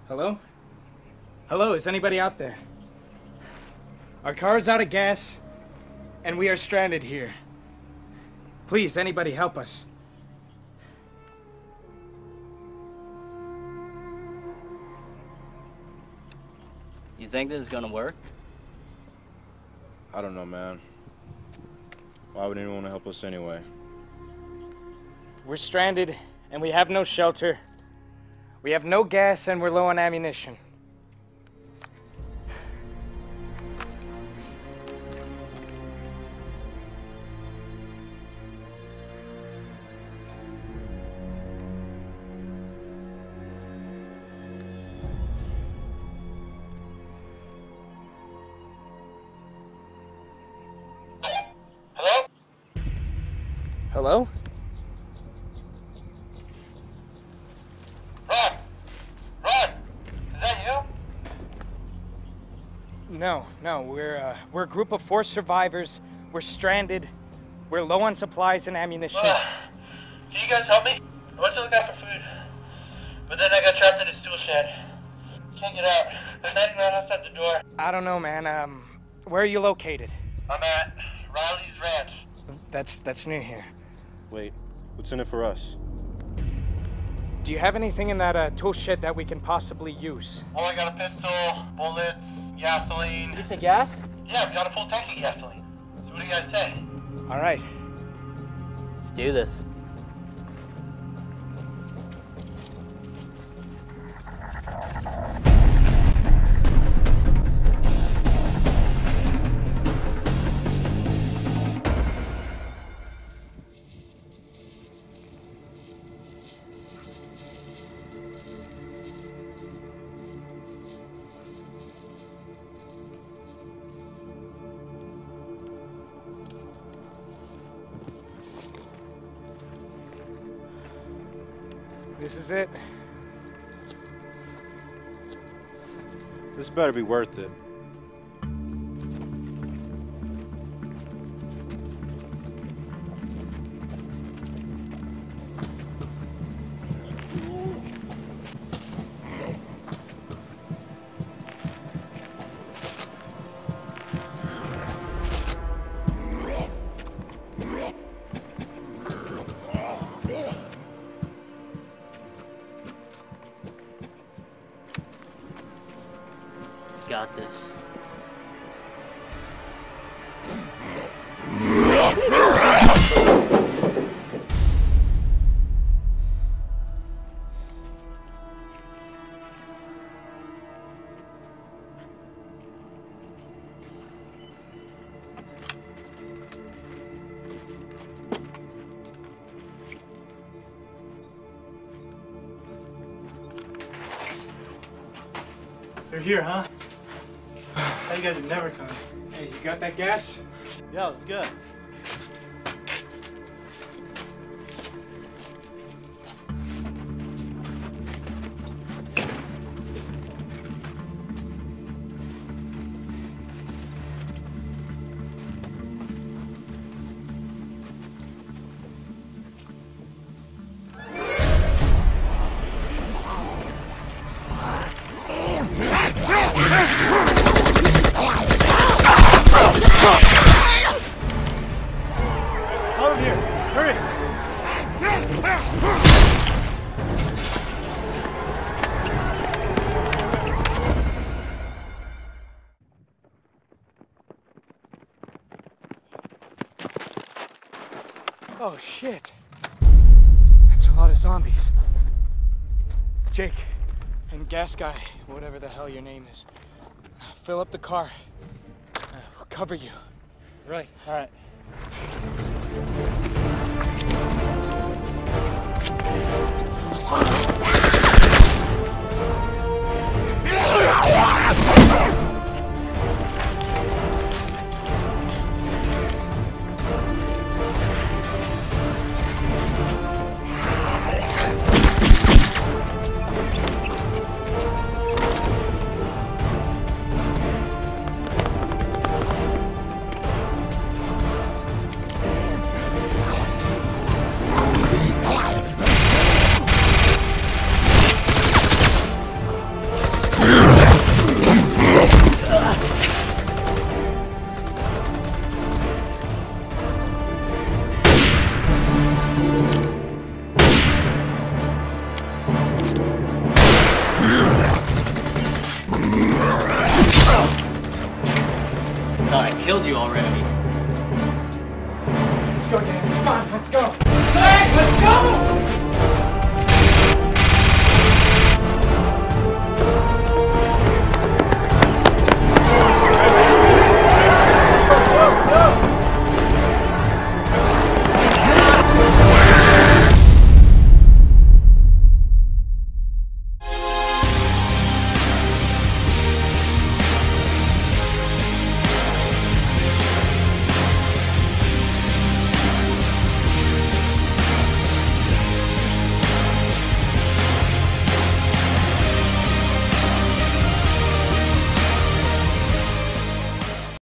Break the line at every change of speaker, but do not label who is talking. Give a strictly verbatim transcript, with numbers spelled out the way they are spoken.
Hello? Hello, is anybody out there? Our car is out of gas, and we are stranded here. Please, anybody help us.
You think this is gonna work?
I don't know, man. Why would anyone want to help us anyway?
We're stranded, and we have no shelter. We have no gas, and we're low on ammunition. Hello?
Ron! Ron! Is that you?
No, no, we're uh, we're a group of four survivors. We're stranded. We're low on supplies and ammunition.
Uh, can you guys help me? I went to look out for food, but then I got trapped in a stool shed. Can't get out. There's nothing right outside the door.
I don't know, man. Um, where are you located?
I'm at Riley's Ranch.
That's that's near here.
Wait, what's in it for us?
Do you have anything in that uh, tool shed that we can possibly use?
Oh, I got a pistol, bullets, gasoline.
You said gas?
Yeah, I've got a full tank of gasoline. So what do you guys say?
All right.
Let's do this.
This is it.
This better be worth it.
Got this.
You're here, huh? How you guys have never come.
Hey, you got that gas?
Yeah, let's go. Over here, hurry!
Oh shit. That's a lot of zombies. Jake and Gas Guy, whatever the hell your name is, fill up the car. Uh, we'll cover you.
Right, all right.
killed you already.